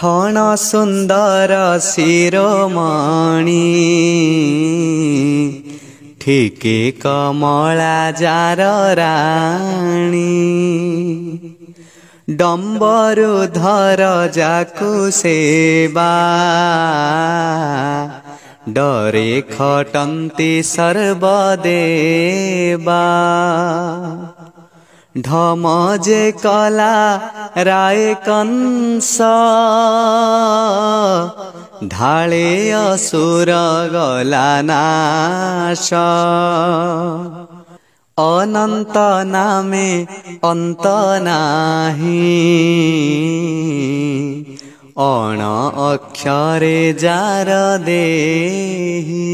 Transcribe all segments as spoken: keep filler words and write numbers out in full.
क्षण सुंदर शिरोमणि ठीके कमला जार राणी डम्बरु धर जाकु सेवा डरे खटन्ति सर्वदेवा ढमजे कला राय कंस ढाळे असुर गला नाश अनंत नामे अंत नाही अण अक्षरे जार देहि।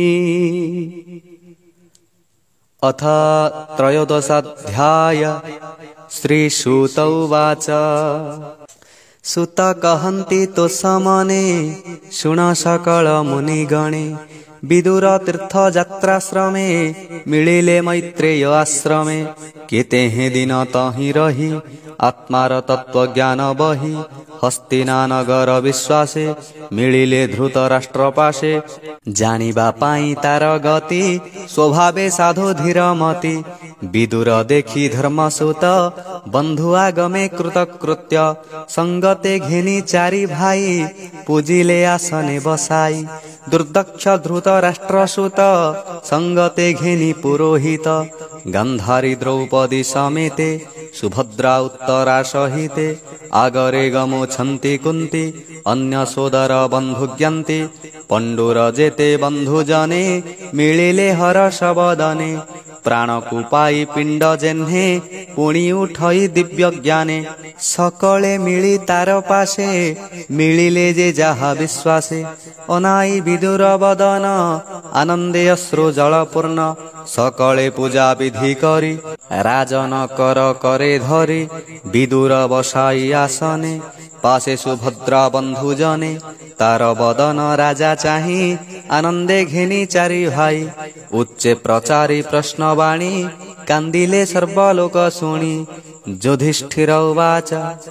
अथ त्रयोदशाध्याय श्रीसूत उवाच सुत कहन्ति तो समने शुण सकल मुनिगणे विदुर तीर्थ यात्राश्रमे मिलिले मैत्रेय आश्रमे केते हे दिन तहि रही आत्मार तत्व ज्ञान बही हस्तिना नगर विश्वासे मिलिले धृत राष्ट्र पाशे जानिबा पाई तार गति स्वभावे साधु धीरमति विदुर देखी धर्मसूत बंधु आगमे कृतकृत्य संगते घेनी चारि भाई पूजिले आसने बसाई दुर्दक्ष धृत राष्ट्रसूत संगते घेनी पुरोहित गंधारी द्रौपदी समेते सुभद्रा उत्तरा सहिते आगरे गमुछन्ति कुन्ती अन्य सोदर बंधु ज्ञान्ति पंडुर जेते बंधु जने मिलिले हर्ष बदने प्राण को पाई पिंड जेन्हे पुणी उठई दिव्य ज्ञाने सकले मिली तार पाशे मिलिले जे जाहा विश्वासे अनाई विदुर बदन आनंदे अश्रु जलपूर्ण सकले पूजा विधि करी राजन कर करे धरी विदुर बसाई आसने पासे सुभद्रा बंधु जने तार बदन राजा चाही आनंदे घेनी चारि भाई उच्चे प्रचारी प्रश्नवाणी कांदिले सर्वलोक शुणी युधिष्ठिर उवाच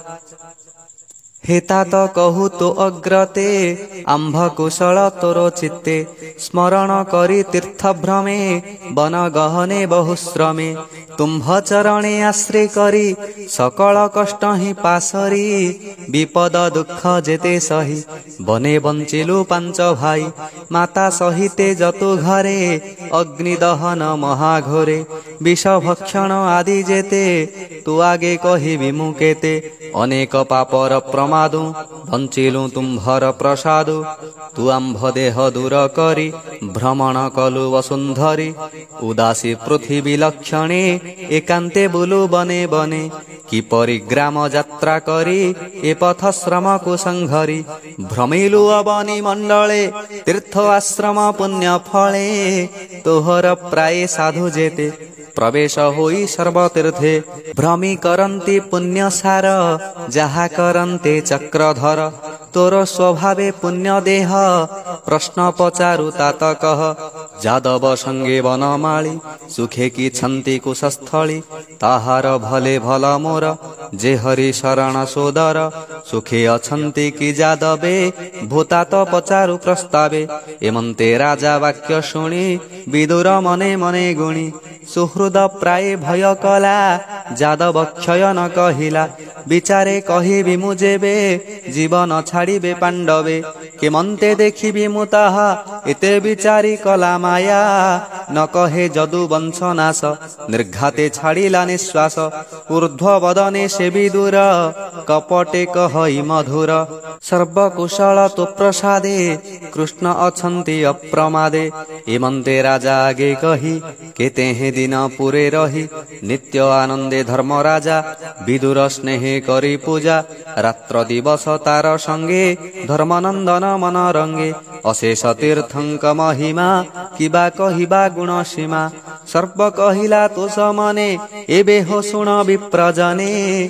हेता तो कहु तो अग्रते आंभ कुशल तोर चित्ते स्मरण करी तीर्थ भ्रमे वन गहने बहुश्रमे तुम्भ चरणे आश्रय करी सकल कष्ट ही पासरी विपद दुख जेते सही बने बंचिलु पांच भाई माता सहिते जतु घरे अग्निदहन महाघोरे विष भक्षण आदि जेते तु आगे कहि विमुकेते अनेक पापर प्रमादु बंचिलु तुम्भर प्रसादु तु आंभ देह दूर करी भ्रमण कलु वसुंधरी उदासी पृथ्वी लक्षणे एकांते बुलु बने बने कि परिग्राम यात्रा करी ए पथ श्रम को संघरी भ्रमिलु अवनी मंडले तीर्थ आश्रम पुण्य फले तोहर प्राय साधु जेते प्रवेश होई सर्वतीर्थे भ्रमी करन्ति पुण्य सार जहा करन्ते चक्रधर तोर स्वभावे पुण्य देह प्रश्न पचारु तात कह जादव संगे वनमाली सुखे की छन्ति कुशस्थली ताहार भले भल मोर जे हरि शरण सोदर सुखे अछन्ति की जादवे भूतात पचारु प्रस्तावे एमन्ते राजा वाक्य शुणी विदुर मने मने गुणी सुहृद प्राय भय कला जादव क्षय न कहिला विचारे कहि विमु जेबे जीवन छाड़िबे पांडवे केमन्ते देखिबि मुताहा एते विचारी कला माया न कहे जदु वंश नाश निर्घाते छाड़िला निश्वास ऊर्ध्व वदने से विदुर कपटे कहई मधुर सर्वकुशल तो प्रसादे कृष्ण अछन्ति अप्रमादे एमन्ते राजा आगे कही केते हे दिन पुरे रही नित्य आनंदे धर्म राजा विदुर स्नेहे करी पूजा रात्र दिवस तार संगे धर्मनंदन मन रंगे अशेष तीर्थंक महिमा किबा कहिबा गुण सीमा सर्व कहिला तो समने एबे हो सुण विप्रजने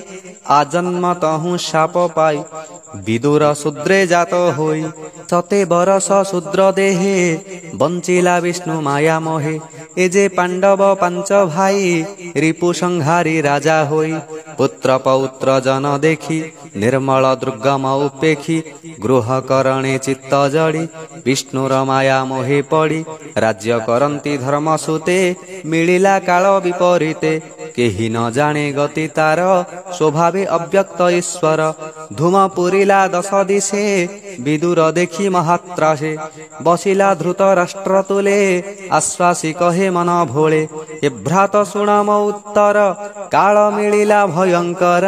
आजन्म तहु शाप पाई विदुर शूद्रे जात होई सते बरस शूद्र देहे बंचिला विष्णु माया मोहे ए जे पांडव पांच भाई रिपु संहारी राजा होई पुत्र पौत्र जन देखी निर्मल दुर्गम उपेखी गृह करणे चित्त जड़ी विष्णुर माया मोहे पड़ी राज्य करंती धर्म सुते मिलिला काल विपरीते केही न जाने गति तार स्वभावे अव्यक्त ईश्वर धूम पुरिला दश दिशे विदुर देखी महात्रासे बसिला धृत राष्ट्र तुले आश्वासी कहे मन भोले ए भ्रात शुण मो उत्तर काल मिलिला भयंकर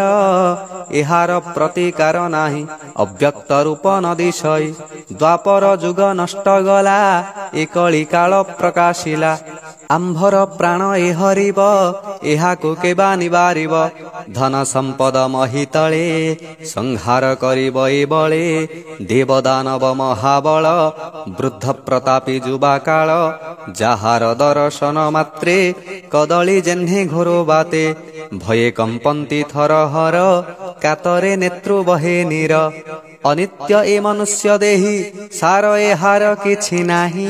एहार प्रतिकार नाही अव्यक्त रूप नदिशई द्वापर जुग नष्ट गला एकली काल प्रकाशिला आंभर प्राण ए हरिब एहाकु केबा निवारिब धन संपद महितले संहार करिब ए बळे देवदानव महाबल वृद्ध प्रतापी जुबा काल जाहार दर्शन मात्रे कदली जेह्ने घोरो बाते भये कंपन्ति थरहर कातरे नेत्रु बहे नीर अनित्य ए मनुष्य देही सार ए हार किछि नाही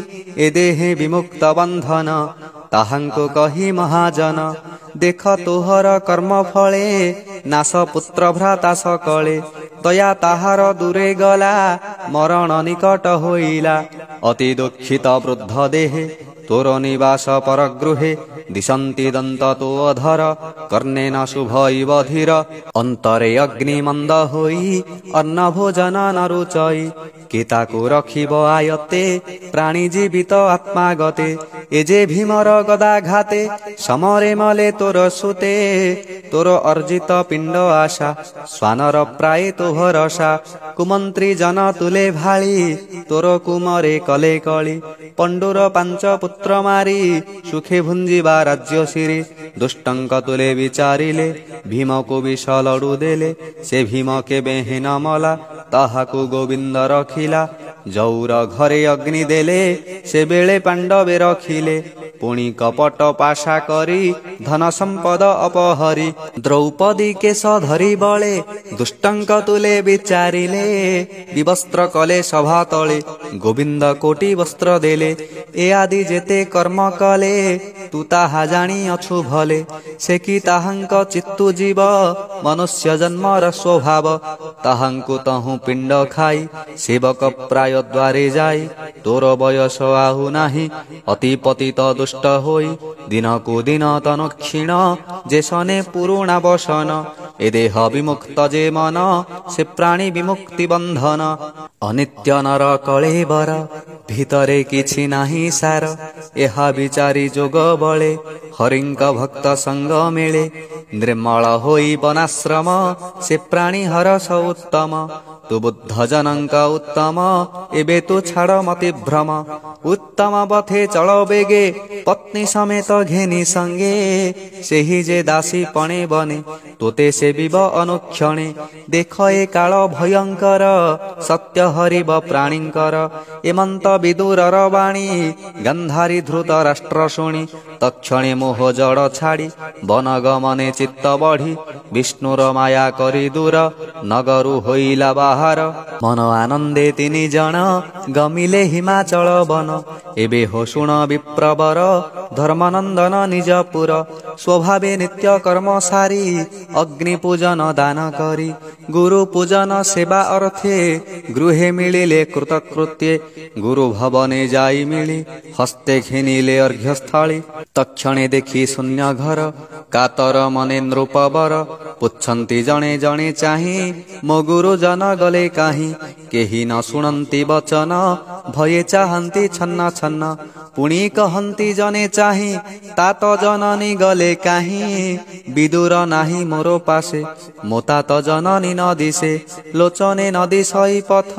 ए देहे विमुक्त बंधन ताहांको कही महाजन देख तोहर कर्म फले नाश पुत्र भ्राता सकले दया ताहार दूरे गला मरण निकट होइला अति दुखित वृद्ध देहे तोर निवास परगृहे दिशन्ति दंत तो अधर कर्णेन शुभ इव धीर अंतरे अग्नि मंद होई अन्न भोजन न रुचई केताको रखिब आयते प्राणी जीवित आत्मा गते एजे भीमर गदा घाते समरे मले तोर सुते तोर अर्जित पिंड आशा स्वानर प्राय तो भरसा कुमंत्री जन तुले भाली तोर कुमरे कले कली पंडुर पांच पुत्र मारी सुखे भुंजिबा राज्य सिरी दुष्टंक तुले विचारिले भीम को विष लड़ू देले से भीम के बेहेन मला ताहाकु गोविंद रखिला जौर घरे अग्नि देले से बेले पांडवे रखिले पुणी कपट पाशा करी धन संपद अपहरी द्रौपदी केश धरी बळे दुष्टंक तुले विचारिले विवस्त्र कले सभा तले गोविंद कोटि वस्त्र देले ए आदि जेते कर्म कले तू ताहा जानी अछु भले से कि ताहांक चित्तु जीव मनुष्य जन्मर स्वभाव ताहांकु तहु पिंड खाई सेवक प्राय द्वारे जाई तोर बयस आहु नाही अति पतित दुष्ट होई दिन को दिन तनु क्षीण जेसने पुरुणा बसन ए देह विमुक्त जे मन से प्राणी विमुक्ति बंधन अनित्य नर कलेबर भितरे किछि नाही सार एहा विचारी जोग बळे हरिंक भक्त संग मिले निर्मल होई वनाश्रम से प्राणी हरस उत्तम तु बुद्ध जनक उत्तम एबे तु छाड़ मति भ्रम उत्तम पथे चल बेगे पत्नी समेत घेनी संगे सेही जे दासी पणे बने तोते से विव अनुक्षणे देख ए काल भयंकर सत्य हरिब प्राणींकर एमंत विदुरर वाणी गंधारी धृत राष्ट्र शुणी तक्षणे मोह जड़ छाड़ी वन गमने चित्त बढ़ी विष्णुर माया करी दूर नगरु होइला बाहर मन आनंदे तिनि जन गमिले हिमाचल वन एबे हो शुण विप्रवर धर्मानंदन निजपुर स्वभावे नित्य कर्म सारी अग्नि पूजन दान करी गुरु पूजन सेवा अर्थे गृहे मिलिले कृतकृत्ये गुरु भवने जाई मिली हस्ते घिनिले अर्घ्यस्थली तक्षणे देखी शून्य घर कातर मने नृपवर पुछन्ति जणे जणे चाही मो गुरु जन गले काहीं केही न शुणन्ति वचन भये चाहन्ति छन्न छन्न पुणी कहन्ति जने चाही तात जननी गले काहीं विदुर नाही मोरो पासे मोता जननी न दिसे लोचने नदी सही पथ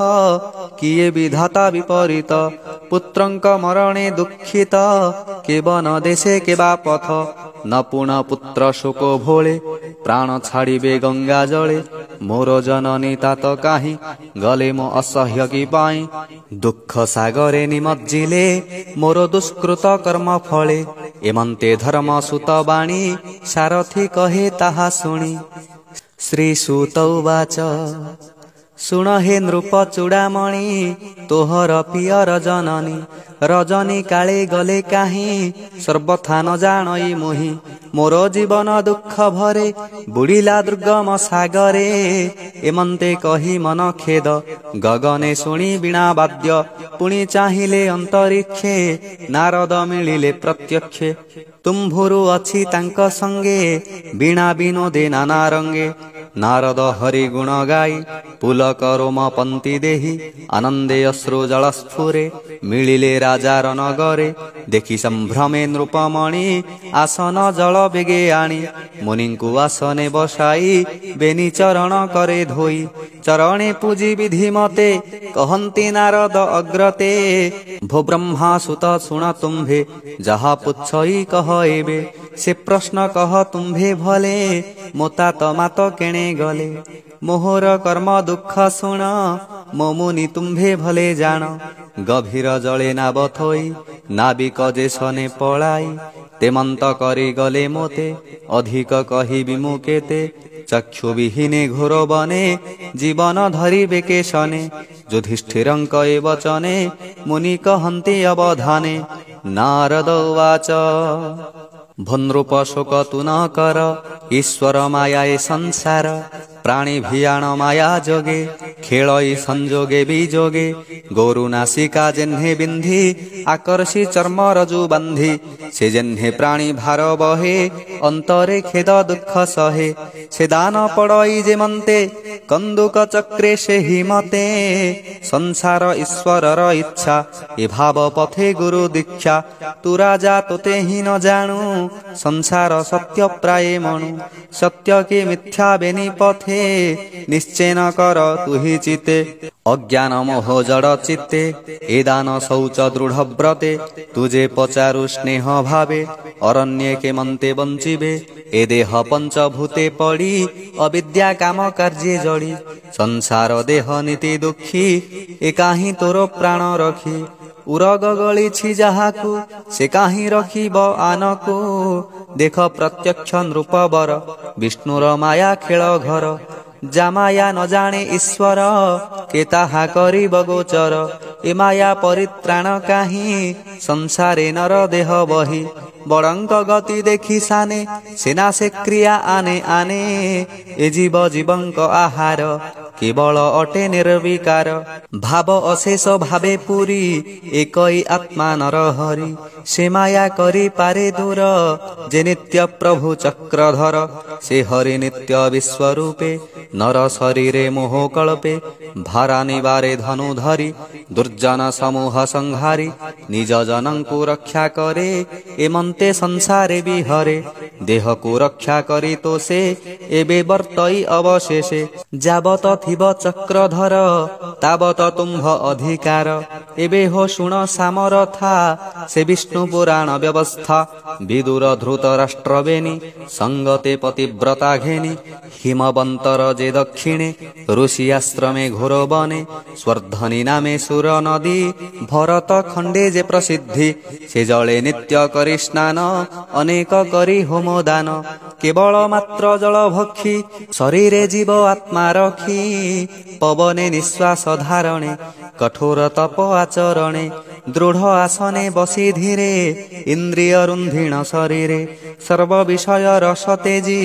किए विधाता विपरीत पुत्रंक मरणे दुखित केब न देशे केबा पथ न पुण पुत्र शोक भोले प्राण छाड़िबे गंगा जले मोर जननी तात काहीं गले मो असह्य की पाई दुख सागरे निमज्जिले मोर दुष्कृत कर्म फले एमंते धर्म सुत बाणी सारथी कहे ताहा शुणी श्री सुत उवाच शुण हे नृप चूड़ामणि तोहर पियर जननी रजनी काले गले काहीं सर्वथा न जानई मोहि मोर जीवन दुख भरे बुड़िला दुर्गम सागरे एमंते कही मन खेद गगने शुणी बीणा वाद्य पुणी चाहिले अंतरिक्षे नारद मिलिले प्रत्यक्षे तुम्भुरु अछि तांक संगे बीणा विनोदे नाना रंगे नारद हरि गुण गाई पुलक रोम पंक्ति देहि आनंदे अश्रु जल स्फुरे मिलिले राजार नगरे देखि संभ्रमे नृपमणि आसन जल बेगे आनी मुनिंकु आसने बसाई बेनी चरण करे धोई चरणे पूजी विधि मते कहंती नारद अग्रते भो ब्रह्मा सुत सुण तुम्भे जहा पुछई कह एबे से प्रश्न कह तुम्भे भले मोता तमात केणे गले मोहर कर्म दुख शुण मो मुनि तुम्भे भले जान गभीर जले नाव थोई नाविक जेसने पलाई तेमंत करी गले मोते अधिक कही विमुकेते चक्षु विहीने घोर बने जीवन धरी बेकेशने युधिष्ठिरंक ए वचने मुनि कहन्ति अवधाने नारद उवाच भनृप शोक तु न कर ईश्वर माया ए संसार प्राणी भियाण माया जोगे खेलई संजोगे बीजोगे गोरु नासिका जेन्हे बिंधी आकर्षी चर्म रजु बंधी से जेन्हे प्राणी भार बहे अंतरे खेद दुख सहे से दान पड़ई जे मंते कंदुक चक्रे से हिमते संसार ईश्वरर इच्छा ए भाव पथे गुरु दीक्षा तू राजा तोते ही न जानू संसार सत्य प्राये मणु सत्य के मिथ्या बेनी पथे निश्चय न कर तु ही चिते अज्ञान मोह जड़ चित्ते ए दान शौच दृढ़ व्रते तुझे पचारु स्नेह भावे अरण्ये के मंते बंचिबे ए देह पंचभूते पड़ी अविद्या काम कार्ये जड़ी संसार देह नीति दुखी ए काहीं तोर प्राण रखी उरग गलिछि जाहाकू से काहीं रखिब आनको देख प्रत्यक्ष नृपवर विष्णुर माया खेल घर जामाया न जाने ईश्वर के ताहा करिब गोचर ए माया परित्राण काहीं संसारे नर देह बही बड़ंक गति देखी साने सेना से क्रिया आने आने ए जीव जीवंक आहार केवल अटे निर्विकार भाव अशेष भावे पूरी एकई आत्मा नर हरि से माया करी पारे दूर जे नित्य प्रभु चक्रधर से हरि नित्य विश्वरूपे नर शरीरे मोह कल्पे भारा निवारे धनु धरी दुर्जन समूह संहारी निज जनंकु रक्षा करे एमंते संसारे विहरे देह को रक्षा करी तो से एबे वर्तई अवशेषे जाबत थिब चक्रधर ताबत तुम्भ अधिकार एबे हो शुण सामरथा से विष्णु पुराण व्यवस्था विदुर धृत राष्ट्र बेनी संगते पतिव्रता घेनी हिमवंतर जे दक्षिणे ऋषि आश्रमे घोर बने स्वर्धनी नामे सुर नदी भरत खंडे जे प्रसिद्धि से जले नित्य करी स्नान अनेक करी होम दान केवल मात्र जल भक्षी शरीरे जीव आत्मा रखी पवने निश्वास धारणे कठोर तप आचरणे दृढ़ आसने बसी धीरे इंद्रिय रुंधिण शरीरे सर्व विषय रस तेजी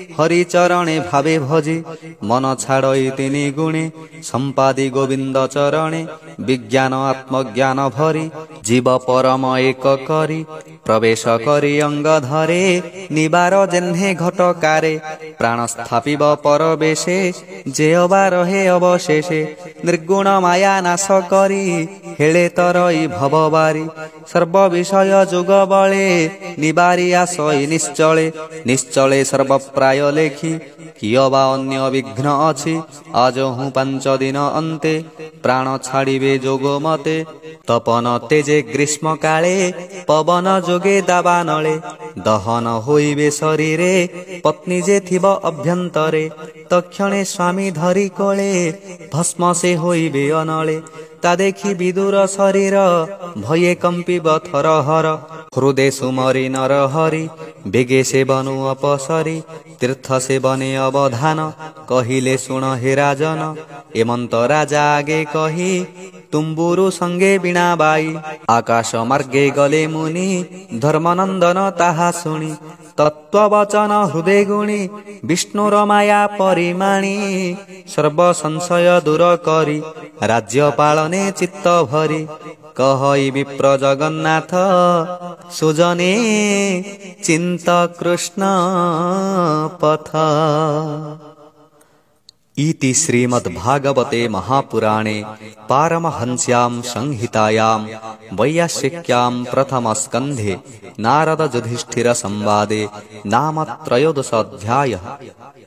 हरिचरणे भावे भजी मन छाड़ई तिनि गुणे संपादी गोविंद चरणे विज्ञान आत्मज्ञान भरी जीव परम एक करी प्रवेश करी अंग धरे निबार जेन्हे घटकारे प्राण स्थापिब परवेशे जे अबा रहे अवशेषे निर्गुण माया नाश करी हेले तरई भवबारी सर्व विषय जुग बळे निबारी आसई निश्चले निश्चले सर्व प्राय लेखी कियबा अन्य विघ्न अछि आज हूँ पांच दिन अंते प्राण छाड़िबे जोग मते तपन तेजे ग्रीष्म काले पवन जोगे दावानले दहन होइबे शरीरे पत्नी जे थिब अभ्यंतरे तक्षणे स्वामी धरी कोले भस्म से होइबे अनले ता देखी विदुर शरीर भये कंपिब थरहर हृदय सुमरी नर हरि बेगे से बनु अपसरी तीर्थ से बने अवधान कहिले सुन हे राजन एमंत राजा आगे कही तुम्बुरु संगे बीणा बाई। आकाश मार्गे गले मुनि धर्मनंदन ताहा शुणी। तत्ववचन हृदय गुणी विष्णुर माया परिमाणी। सर्व संशय दूर करी राज्य पालने चित्त भरी। कहई विप्र जगन्नाथ सुजने चिंत कृष्ण पथ। इति श्रीमद्भागवते महापुराणे पारमहंस्यां संहितायां वैयासिक्यां प्रथमस्कन्धे नारद युधिष्ठिर संवादे नाम त्रयोदशोऽध्यायः।